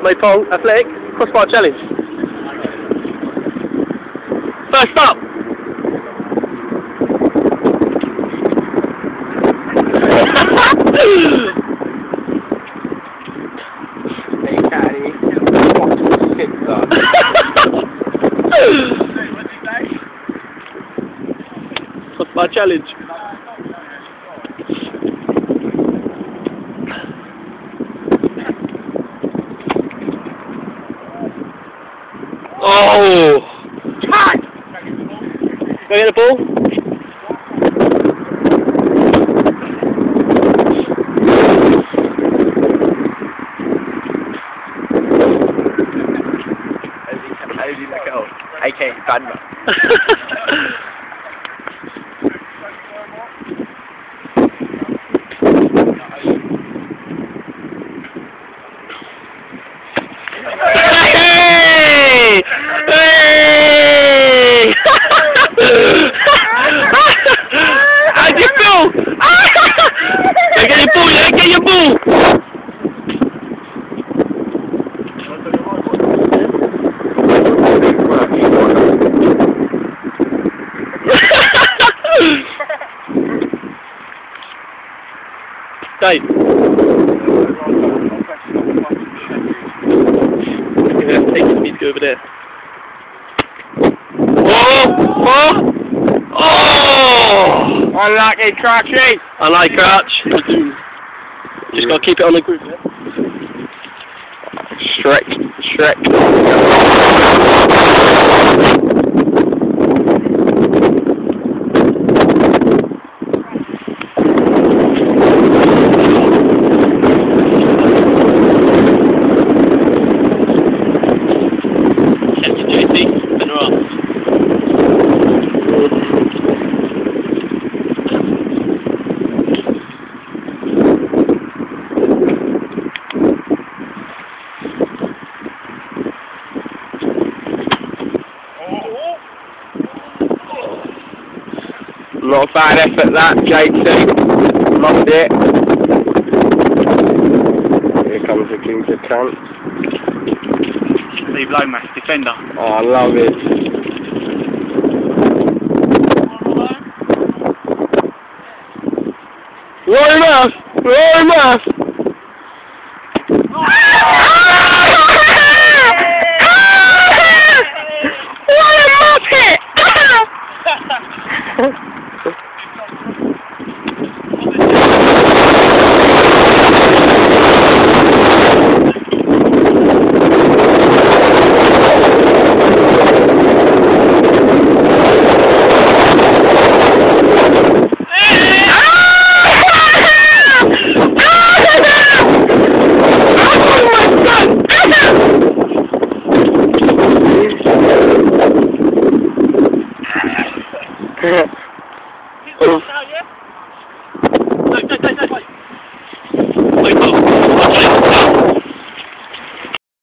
Maypole Athletic Crossbar Challenge. First up. Crossbar Challenge. Oh! Can I get the ball? How did you look at all? AK Banma. How'd you feel? Get your ball, yeah, get your ball! Dave. Yeah, take it, need to go over there. Oh! Oh! I like it, Crouchy. I like crouch. Just gotta keep it on the group, yeah? Shrek. Catch it, JC. Spin her up. Not a bad effort that, JT. Loved it. Here comes the Kings of Cunt. Steve Lomas, defender. Oh, I love it. Rory Mouth! What a muppet! Yeah.